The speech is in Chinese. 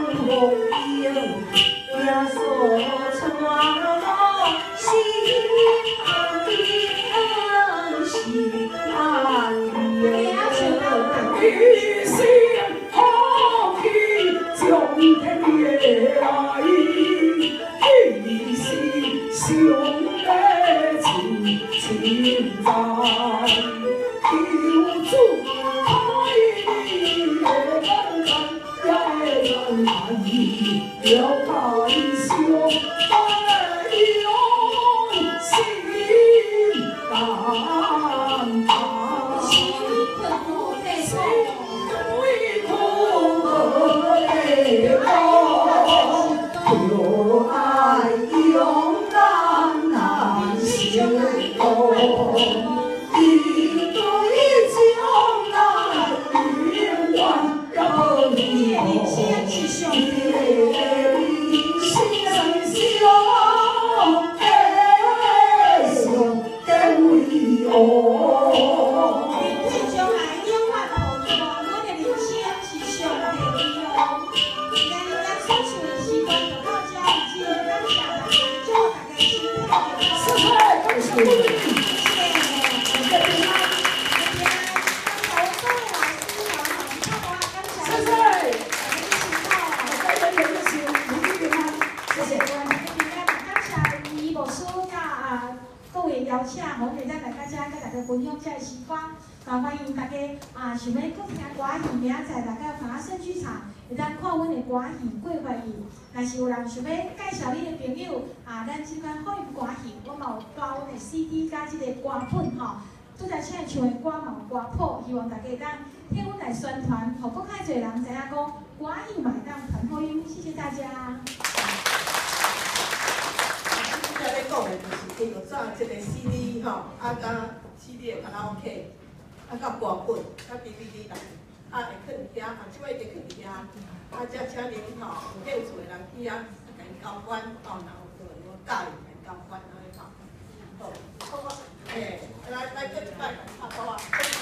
邀请红美咱大家跟大家分享这个时光，欢迎大家想要搁听歌戏，明仔载大家华盛剧场会当看阮的歌戏过月戏。若是有人想要介绍你的朋友，咱即款好音歌戏，我嘛有包阮的 CD 加即个歌本吼。拄则请唱的歌嘛有歌谱，希望大家会当听阮来宣传，互更较侪人知影讲歌戏嘛会当传好音。谢谢大家。 今日咧讲的就是叫做这个 CD 吼，甲 CD 的卡拉 OK， 甲歌本，甲 DVD 来，会放遐，即摆已经放遐，则请恁吼有兴趣的人去甲因交关，然后有教伊甲因交关安尼吼。好，来，再一摆，拍拖啊！